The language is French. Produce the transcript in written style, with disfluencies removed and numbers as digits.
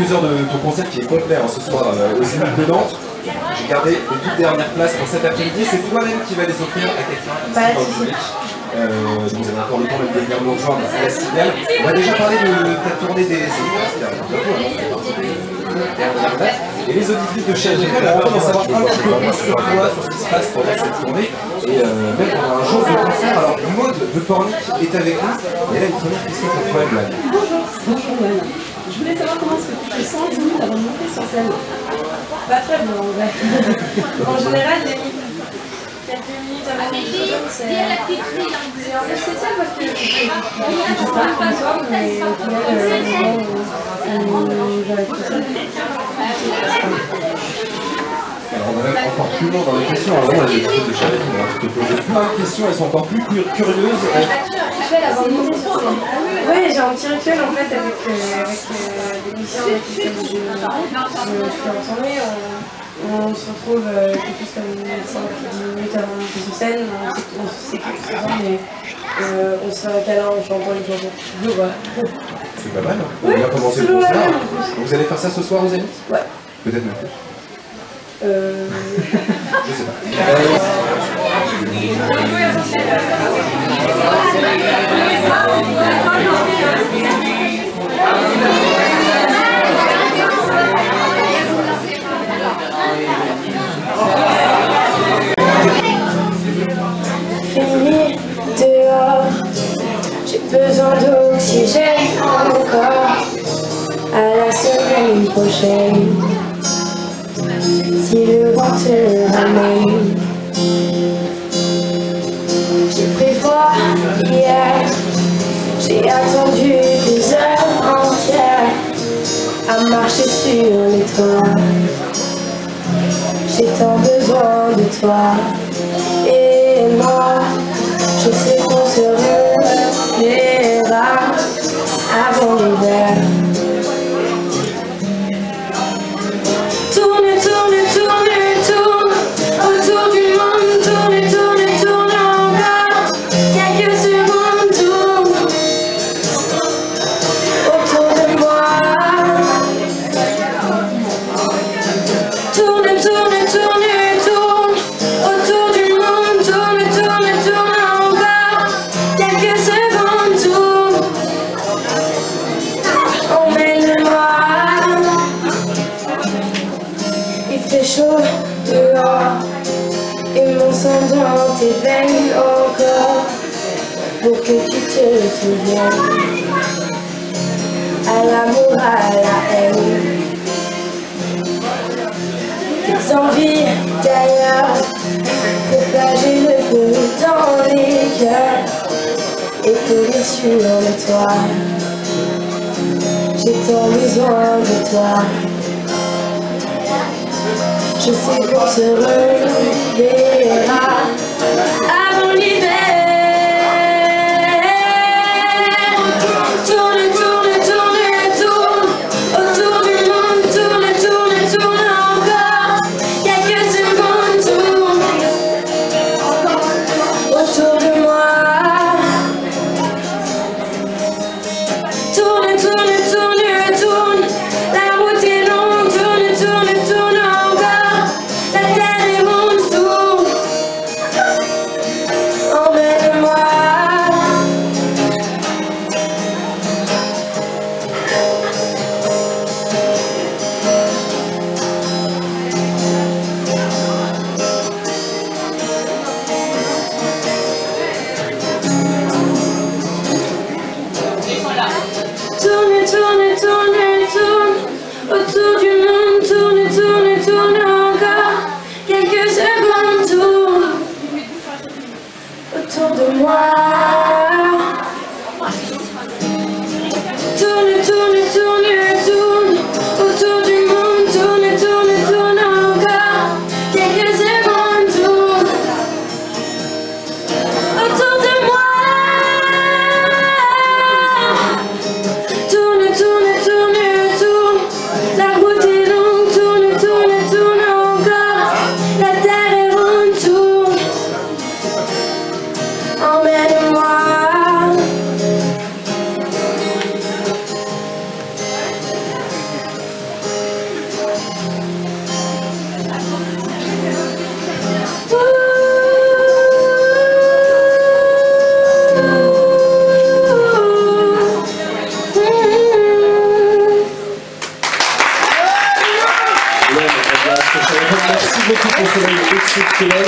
quelques heures de ton concert qui est complet ce soir au Zénith de Nantes. J'ai gardé les toutes dernières places pour cet après-midi. C'est toi-même qui vas les offrir à quelqu'un ici dans le public. Vous avez encore le temps de venir nous rejoindre à la Cigale. On va déjà parler de ta tournée des Zénith. Et les auditrices de chaîne GK vont en savoir un petit peu plus sur toi, sur ce qui se passe pendant cette tournée. Et même pendant un jour de concert. Alors, Maud de Pornic est avec nous. Et elle a une première question pour toi, Blague. Bonjour, Blague. Je voulais savoir comment est-ce que tu te sens 10 minutes avant de monter sur scène. Pas très bien, en vrai. En général, les quelques minutes avant de monter sur scène, c'est un peu spécial parce que je sais pas comme toi, mais au final, j'avais tout ça. Alors on va même encore plus loin dans les questions. Alors vraiment, les équipes de Charlie vont te poser plein de questions, elles sont encore plus curieuses. Oui, j'ai un petit rituel en fait avec des musiciens avec lesquels je suis en tournée. On se retrouve quelque chose comme 5-10 minutes avant de monter sur scène. On sait quelque chose, mais on se fait un câlin en chantant une chanson. Voilà. C'est pas mal, on va bien commencer le concert. Vous allez faire ça ce soir aux Zénith? Ouais. Peut-être même plus. Je sais pas. Fini dehors, j'ai besoin d'oxygène encore. À la semaine prochaine, si le vent te ramène. J'ai pris froid hier, j'ai attendu des heures entières à marcher sur les toits. J'ai tant besoin de toi. Et moi, je sais qu'on se reverra avant l'hiver. Tourne, tourne, tourne, tourne autour du monde, tourne, tourne, tourne encore. Quelques secondes, tourne autour de moi. Tourne, tourne, tourne, tourne autour du monde, tourne, tourne, tourne encore. Quelques secondes, tourne. Emmène-moi. Il fait chaud dehors et mon sang dans tes veines encore. Pour que tu te souviennes à l'amour, à la haine. Tes envies d'ailleurs, propager le feu dans les cœurs et courir sur le toit. J'ai tant besoin de toi. Je sais qu'on se reverra avant l'hiver. Tourne, tourne, tourne, tourne autour du monde, tourne, tourne, tourne encore. Quelques secondes, tourne autour de moi. Tourne, tourne, tourne, tourne. La route est longue, tourne, tourne, tourne encore. La terre est ronde, tourne. Emmène-moi. Tourne, tourne, tourne, tourne autour du monde, tourne, tourne, tourne encore. Quelques secondes, tourne autour de moi. Tourne, tourne, tourne, tourne autour du monde, tourne, tourne, tourne encore. Quelques secondes, tourne autour de moi. Tourne, tourne, tourne, tourne. La route est longue, tourne, tourne, tourne encore. La terre est ronde, tourne. Emmène-moi. Stylé.